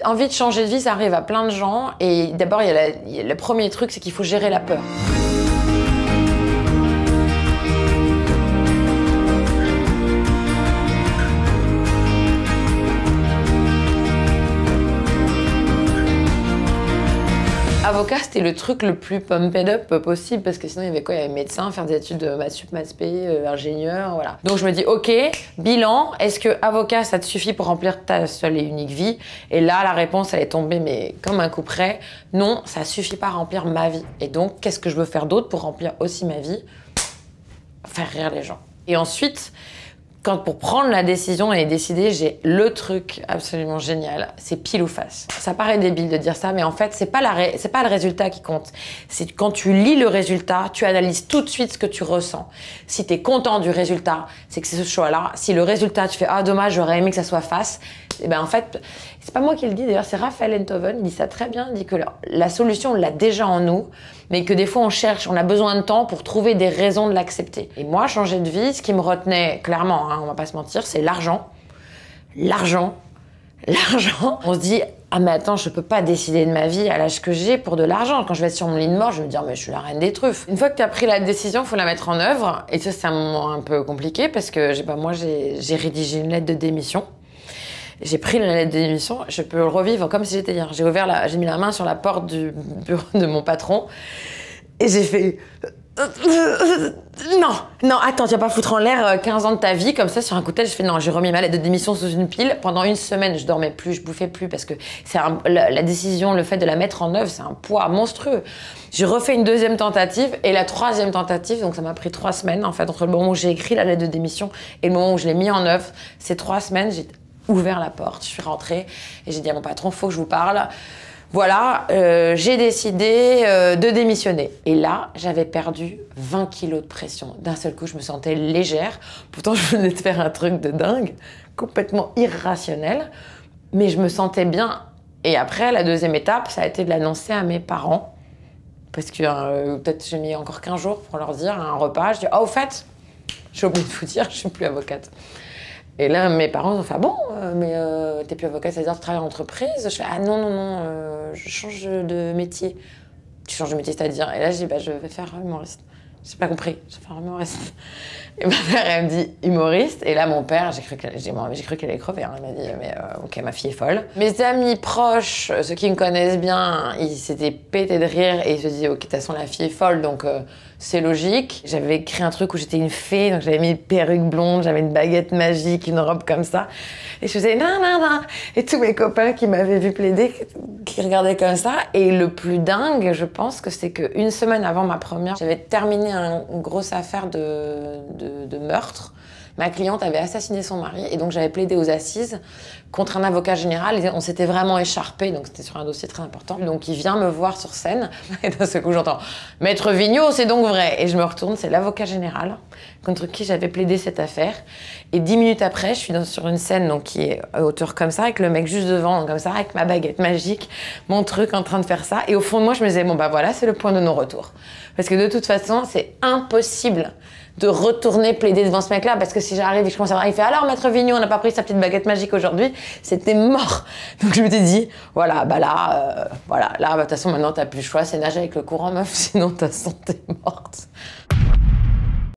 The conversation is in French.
Envie de changer de vie, ça arrive à plein de gens. Et d'abord, le premier truc, c'est qu'il faut gérer la peur. Avocat, c'était le truc le plus pumped up possible parce que sinon il y avait quoi? Il y avait médecin, faire des études de maths sup, maths spé, ingénieur, voilà. Donc je me dis, ok, bilan, est-ce que avocat ça te suffit pour remplir ta seule et unique vie? Et là, la réponse elle est tombée, mais comme un coup près, non, ça suffit pas à remplir ma vie. Et donc, qu'est-ce que je veux faire d'autre pour remplir aussi ma vie? Faire rire les gens. Et ensuite, pour prendre la décision et décider, j'ai le truc absolument génial, c'est pile ou face. Ça paraît débile de dire ça, mais en fait, c'est pas le résultat qui compte. C'est quand tu lis le résultat, tu analyses tout de suite ce que tu ressens. Si tu es content du résultat, c'est que c'est ce choix-là. Si le résultat, tu fais « Ah, dommage, j'aurais aimé que ça soit face », et ben en fait, c'est pas moi qui le dis, d'ailleurs, c'est Raphaël Enthoven, il dit ça très bien, il dit que la solution, on l'a déjà en nous, mais que des fois, on a besoin de temps pour trouver des raisons de l'accepter. Et moi, changer de vie, ce qui me retenait clairement, on va pas se mentir, c'est l'argent. L'argent. L'argent. On se dit, ah mais attends, je peux pas décider de ma vie à l'âge que j'ai pour de l'argent. Quand je vais être sur mon lit de mort, je vais me dire, mais je suis la reine des truffes. Une fois que tu as pris la décision, il faut la mettre en œuvre. Et ça, c'est un moment un peu compliqué parce que moi, j'ai rédigé une lettre de démission. J'ai pris la lettre de démission, je peux le revivre comme si j'étais hier. J'ai mis la main sur la porte du bureau de mon patron et j'ai fait... Non, attends, tu vas pas foutre en l'air 15 ans de ta vie comme ça sur un coup de tête. J'ai fait non, j'ai remis ma lettre de démission sous une pile. Pendant une semaine, je dormais plus, je bouffais plus parce que la décision, le fait de la mettre en œuvre, c'est un poids monstrueux. J'ai refait une deuxième tentative et la troisième tentative, donc ça m'a pris 3 semaines en fait, entre le moment où j'ai écrit la lettre de démission et le moment où je l'ai mis en œuvre. Ces 3 semaines, j'ai ouvert la porte, je suis rentrée et j'ai dit à mon patron, faut que je vous parle. Voilà, j'ai décidé de démissionner. Et là, j'avais perdu 20 kilos de pression. D'un seul coup, je me sentais légère. Pourtant, je venais de faire un truc de dingue, complètement irrationnel. Mais je me sentais bien. Et après, la deuxième étape, ça a été de l'annoncer à mes parents. Parce que peut-être j'ai mis encore 15 jours pour leur dire à un repas. Je dis, oh, au fait, j'ai oublié de vous dire, je suis plus avocate. Et là, mes parents ont fait « Ah bon, mais t'es plus avocate, c'est-à-dire que tu travailles en entreprise ?» Je fais « Ah non, je change de métier. » Tu changes de métier, c'est-à-dire? Et là, je dis « Bah, je vais faire humoriste. » J'ai pas compris, je vais faire humoriste. Et ma mère, elle me dit humoriste. Et là, mon père, j'ai cru qu'elle allait crever. Hein. Il m'a dit mais ok, ma fille est folle. Mes amis proches, ceux qui me connaissent bien, ils s'étaient pétés de rire et ils se disaient ok, de toute façon, la fille est folle, donc c'est logique. J'avais écrit un truc où j'étais une fée, donc j'avais mis une perruque blonde, j'avais une baguette magique, une robe comme ça. Et je faisais non. Et tous mes copains qui m'avaient vu plaider, qui regardaient comme ça. Et le plus dingue, je pense que c'est qu'une semaine avant ma première, j'avais terminé une grosse affaire de meurtre. Ma cliente avait assassiné son mari et donc j'avais plaidé aux assises contre un avocat général et on s'était vraiment écharpé, donc c'était sur un dossier très important. Donc il vient me voir sur scène et d'un seul coup j'entends « Maître Vigneault, c'est donc vrai !» Et je me retourne, c'est l'avocat général contre qui j'avais plaidé cette affaire. Et 10 minutes après, je suis sur une scène donc, qui est à hauteur comme ça, avec le mec juste devant, comme ça, avec ma baguette magique, mon truc en train de faire ça. Et au fond de moi, je me disais « Bon bah voilà, c'est le point de non-retour. » Parce que de toute façon, c'est impossible de retourner plaider devant ce mec-là, parce que si j'arrive et je commence à voir, il fait « Alors, Maître Vigneault, on n'a pas pris sa petite baguette magique aujourd'hui ?» C'était mort. Donc je me suis dit, voilà, bah là, de toute façon, maintenant, t'as plus le choix, c'est nager avec le courant, meuf, sinon ta santé est morte.